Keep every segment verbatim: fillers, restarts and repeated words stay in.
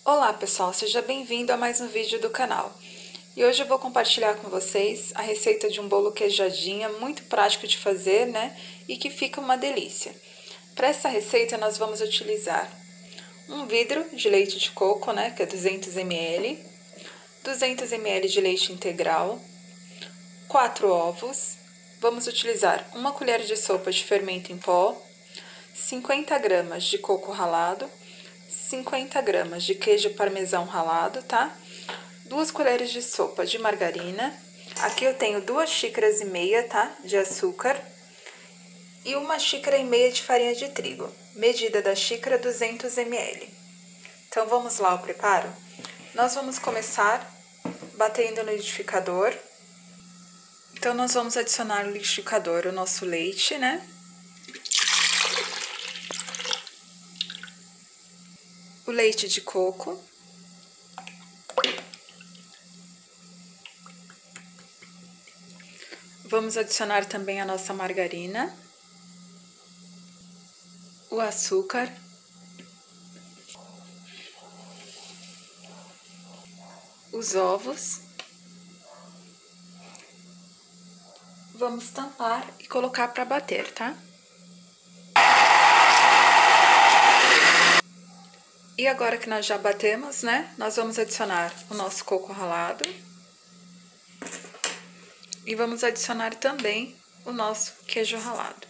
Olá pessoal, seja bem-vindo a mais um vídeo do canal. E hoje eu vou compartilhar com vocês a receita de um bolo queijadinha, muito prático de fazer, né? E que fica uma delícia. Para essa receita nós vamos utilizar um vidro de leite de coco, né? Que é duzentos mililitros, duzentos mililitros de leite integral, quatro ovos, vamos utilizar uma colher de sopa de fermento em pó, cinquenta gramas de coco ralado, cinquenta gramas de queijo parmesão ralado, tá? Duas colheres de sopa de margarina. Aqui eu tenho duas xícaras e meia, tá? De açúcar. E uma xícara e meia de farinha de trigo. Medida da xícara, duzentos mililitros. Então, vamos lá ao preparo? Nós vamos começar batendo no liquidificador. Então, nós vamos adicionar no liquidificador o nosso leite, né? O leite de coco. Vamos adicionar também a nossa margarina, o açúcar, os ovos. Vamos tampar e colocar para bater, tá? E agora que nós já batemos, né? Nós vamos adicionar o nosso coco ralado. E vamos adicionar também o nosso queijo ralado.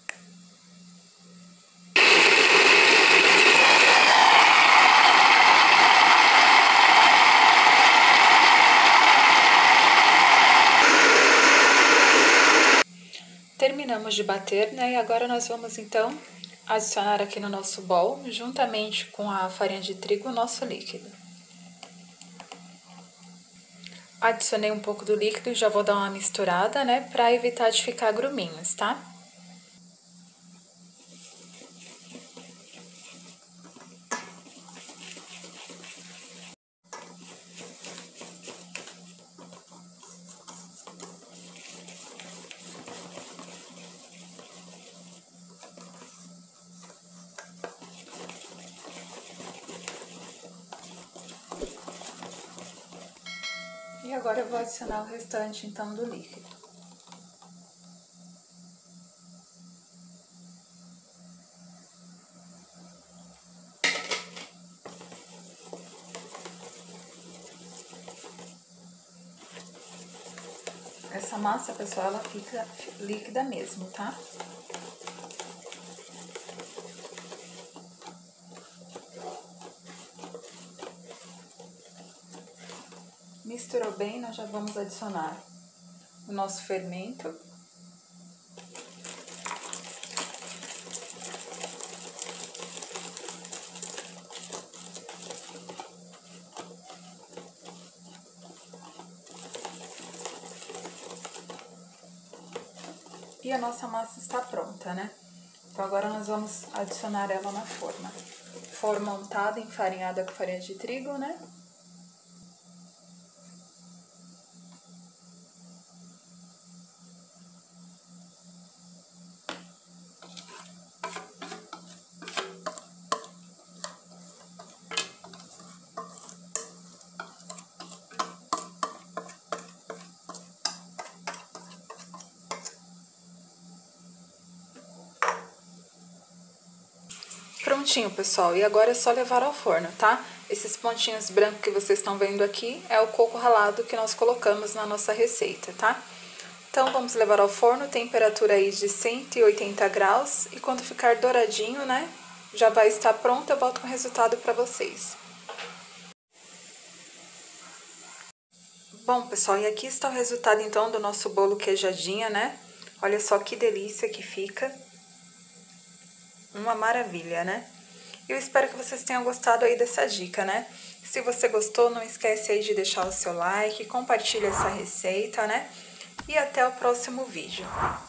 Terminamos de bater, né? E agora nós vamos então adicionar aqui no nosso bol, juntamente com a farinha de trigo, o nosso líquido. Adicionei um pouco do líquido e já vou dar uma misturada, né? Pra evitar de ficar gruminhos, tá? E agora eu vou adicionar o restante, então, do líquido. Essa massa, pessoal, ela fica líquida mesmo, tá? Misturou bem, nós já vamos adicionar o nosso fermento. E a nossa massa está pronta, né? Então, agora nós vamos adicionar ela na forma. Forma untada, enfarinhada com farinha de trigo, né? Prontinho, pessoal, e agora é só levar ao forno, tá? Esses pontinhos brancos que vocês estão vendo aqui é o coco ralado que nós colocamos na nossa receita, tá? Então, vamos levar ao forno, temperatura aí de cento e oitenta graus, e quando ficar douradinho, né, já vai estar pronto, eu volto com o resultado para vocês. Bom, pessoal, e aqui está o resultado, então, do nosso bolo queijadinha, né? Olha só que delícia que fica. Uma maravilha, né? Eu espero que vocês tenham gostado aí dessa dica, né? Se você gostou, não esquece aí de deixar o seu like, compartilha essa receita, né? E até o próximo vídeo.